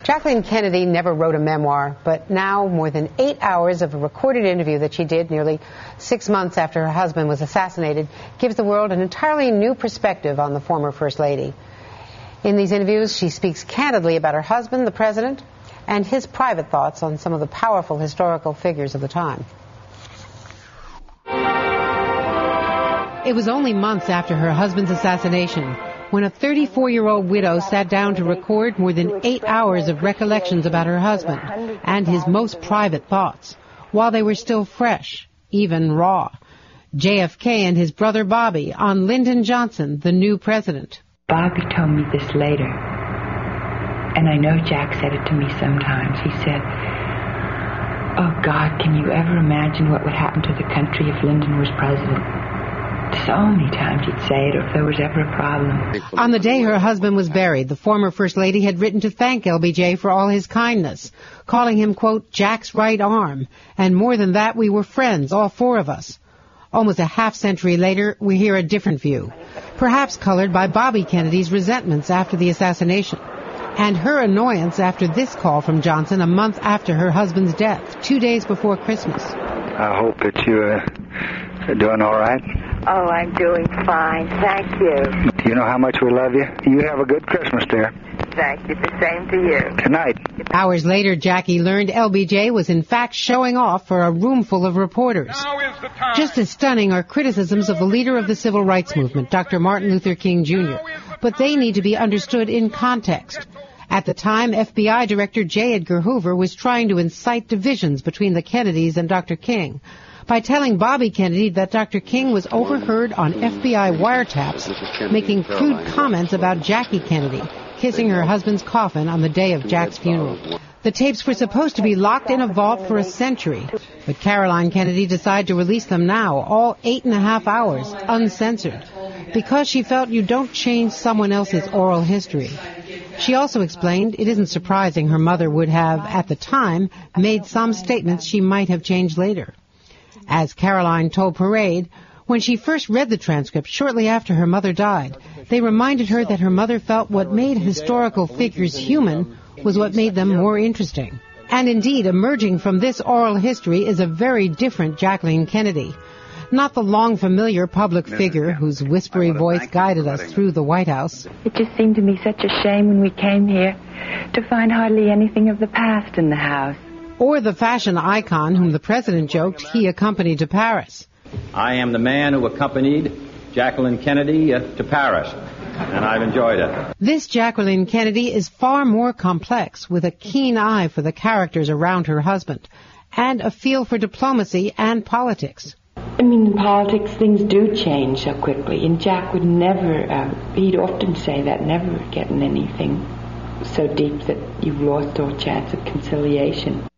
Jacqueline Kennedy never wrote a memoir, but now more than 8 hours of a recorded interview that she did nearly 6 months after her husband was assassinated gives the world an entirely new perspective on the former First Lady. In these interviews, she speaks candidly about her husband, the president, and his private thoughts on some of the powerful historical figures of the time. It was only months after her husband's assassination when a 34-year-old widow sat down to record more than 8 hours of recollections about her husband and his most private thoughts, while they were still fresh, even raw. JFK and his brother Bobby on Lyndon Johnson, the new president. Bobby told me this later, and I know Jack said it to me sometimes. He said, "Oh God, can you ever imagine what would happen to the country if Lyndon was president?" So many times he'd say it, or if there was ever a problem. On the day her husband was buried, the former First Lady had written to thank LBJ for all his kindness, calling him, quote, Jack's right arm. And more than that, we were friends, all four of us. Almost a half-century later, we hear a different view, perhaps colored by Bobby Kennedy's resentments after the assassination, and her annoyance after this call from Johnson a month after her husband's death, 2 days before Christmas. I hope that you are doing all right. Oh, I'm doing fine, thank you. Do you know how much we love you? You have a good Christmas, dear. Thank you, the same to you. Good night. Hours later, Jackie learned LBJ was in fact showing off for a room full of reporters. Now is the time. Just as stunning are criticisms of the leader of the civil rights movement, Dr. Martin Luther King Jr., but they need to be understood in context. At the time, FBI Director J. Edgar Hoover was trying to incite divisions between the Kennedys and Dr. King by telling Bobby Kennedy that Dr. King was overheard on FBI wiretaps making crude comments about Jackie Kennedy kissing her husband's coffin on the day of Jack's funeral. The tapes were supposed to be locked in a vault for a century, but Caroline Kennedy decided to release them now, all 8.5 hours, uncensored, because she felt you don't change someone else's oral history. She also explained it isn't surprising her mother would have, at the time, made some statements she might have changed later. As Caroline told Parade, when she first read the transcript shortly after her mother died, they reminded her that her mother felt what made historical figures human was what made them more interesting. And indeed, emerging from this oral history is a very different Jacqueline Kennedy. Not the long familiar public figure whose whispery voice guided us through the White House. It just seemed to me such a shame when we came here to find hardly anything of the past in the house. Or the fashion icon whom the president joked he accompanied to Paris. I am the man who accompanied Jacqueline Kennedy to Paris, and I've enjoyed it. This Jacqueline Kennedy is far more complex, with a keen eye for the characters around her husband, and a feel for diplomacy and politics. I mean, in politics, things do change so quickly, and Jack would never, he'd often say that, never get in anything so deep that you've lost all chance of conciliation.